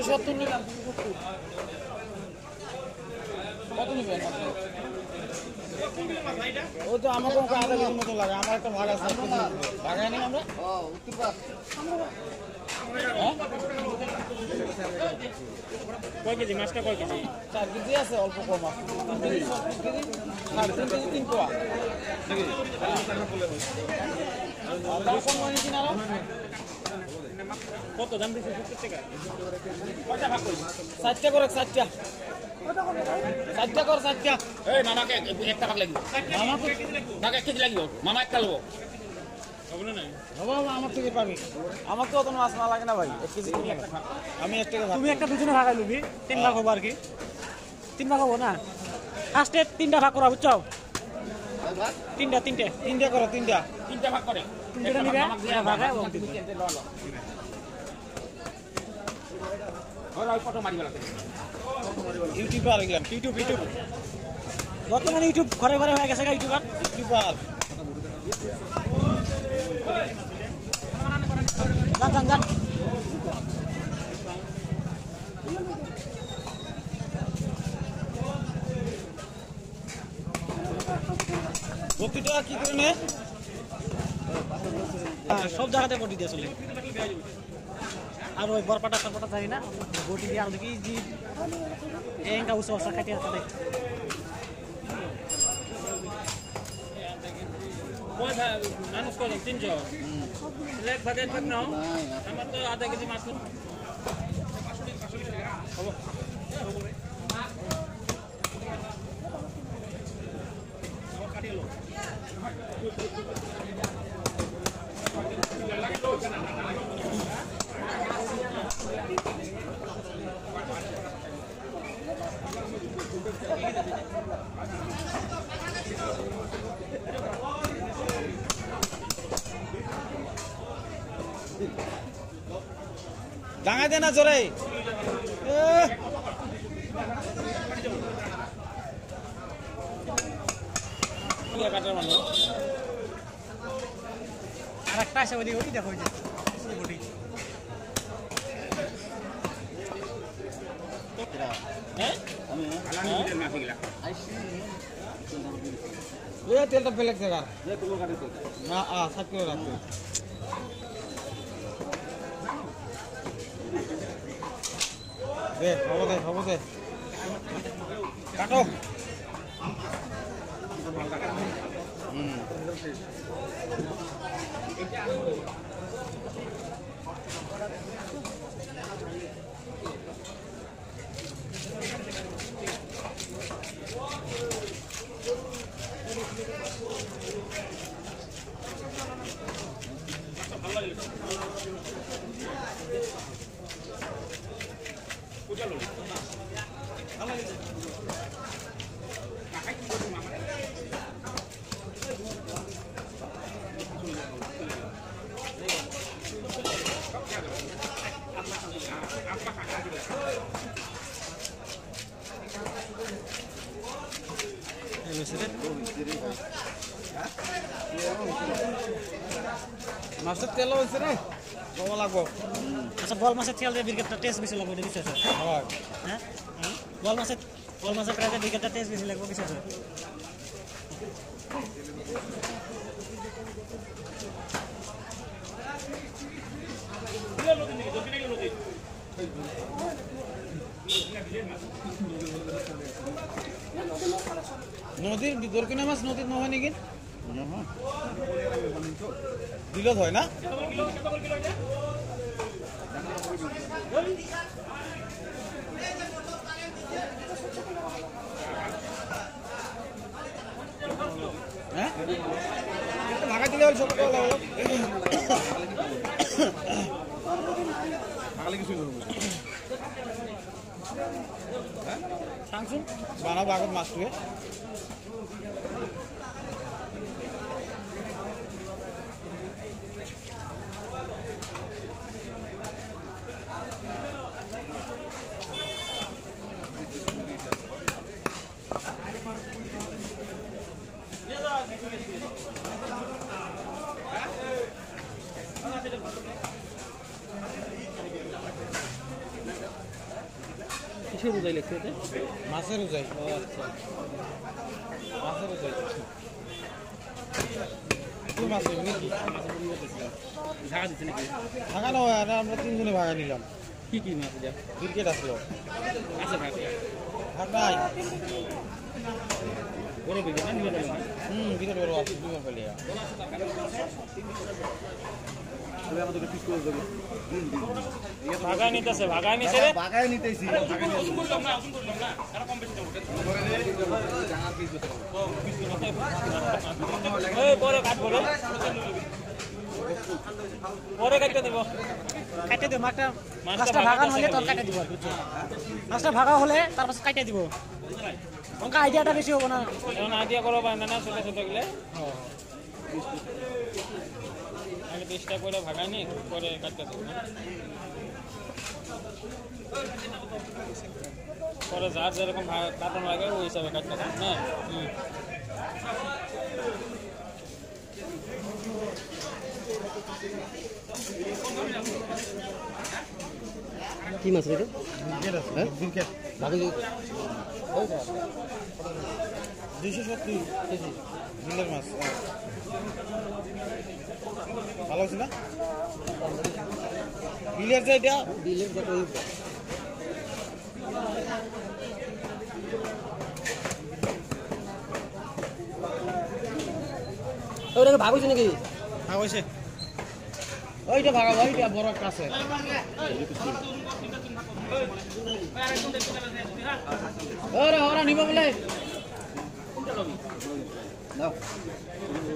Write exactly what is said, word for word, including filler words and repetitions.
সত্তর নিলাম কত নেবেন ও তো আমাকে আধা কেজির মতো লাগে আমার একটা ভাগ আছে ভাগাই নেই আমরা কয় কেজি মাছটা কয় কেজি চার কেজি আছে অল্প কম আছে সাড়ে তিন কেজি তিন পোয়া কত দাম দিচ্ছে সত্তর টাকা ষাটটা করে ষাটটা ষাটটা করে ষাটটা এই মামাকে একটা ভাগ লাগবে মামাকে মাকে এক কেজি লাগবে মামা একটা নেবো হবে না নাই বাবা আমার থেকে পাবি আমার তো অত মাছ না লাগে না ভাই এক কেজি কিনে আমি এক টাকা তুমি একটা দুজনে ভাগাই লবি তিন ভাগ হবো আর কি তিন ভাগ হবো না ফার্স্টে তিনটা ভাগ করা বুঝছো তিনটা তিনটে তিনটা করো তিনটা তিনটা ভাগ করে তিনটা নিবে ভাগাই ফটো মারি বেলা ইউটিউবার গেলাম ইউটিউব ইউটিউব বর্তমানে ইউটিউব ঘরে ঘরে হয়ে গেছে ইউটিউবার ইউটিউবার যান যান যান বটিটা কি করে নে সব জায়গাতে বটি দিয়ে চলে আর ওই বরপাটা সরপাটা জানি না বটি দিয়ে আর দেখি যে এঙ্কা উৎসব আসা খাইতে আছে কয় ভাগ মানুষ কয়জন তিনজন এক ভাগে এক ভাগ নাও আমার তো আধা কেজি মাছ ডাঙাই দে না জোরে কাটার মানুষ আর একটা আছে ওইদিকে ওই দেখো ওই যে বটি হ্যাঁ ওই তেলটা বেলেগ জায়গা না আ সাত কিলো রাখবে দে হবো দে হবো দে কাটো হুম মাছের তেল হয়েছে রে কম লাগবো আচ্ছা বল মাছের তেল দিয়ে বিকেটটা টেস্ট বেশি লাগবে এটা বিশ্বাস হ্যাঁ বল মাছের বল মাছের প্রায় বিকেটটা টেস্ট বেশি লাগবে বিশ্বাস নদীর ভিতর কিনা মাছ নদীর নহয় নেকি বিলত হয় না হ্যাঁ ভাগা দিলে সব সাংসুন বানাবো আগত মাছটোৱে কিসের উজাই লেখছে এতে? মাছের উজাই ও আচ্ছা। মাছের উজাই কি মাছ এগুলো কি ঢাকা দিচ্ছে নাকি? ভাগানো হয় আর আমরা তিনজনে ভাগা নিলাম কি কি মাছ এটা? ক্রিকেট আসলো আছে ভাগ। ভাগ নাই বড় বিঘে না নিবে না? হুম বিরাট বড় আছে দুই ফেলিয়া ভাগা নিতেছে, ভাগা নিছে রে। ভাগাই নিতেছি করলাম না, ওজন করলাম না। আরো কম বেশি দেবো। এই পরে কাটবো রে। পরে কাটতে দেব। কাটে দিব মাছটা মাছটা মাছটা ভাগা ভাগান হলে আছে তোর কাটে দিব আর কিছু মাছটা ভাগা হলে তারপর কাটে দিব অঙ্কা আইডিয়াটা বেশি হবো না এখন আইডিয়া করো বা না না ছোট ছোট গেলে আমি চেষ্টা করে ভাগাই নি পরে কাটতে দেবো না। পরে যার যেরকম ভা- কাটন লাগে ওই হিসাবে কাটতে দেবো না। হুম। কি মাছ এটা ক্রিকেট আছে ক্রিকেট ভাগে দুইশো সত্তর কেজি বিলের মাছ ভালো আছে না বিলের যে এটা বিলের যত ওটাকে ভাগ হয়েছে নাকি ভাগ হয়েছে ওইটা ভাগা ওইটা বড় একটা আছে ওরা ওরা নিব বলে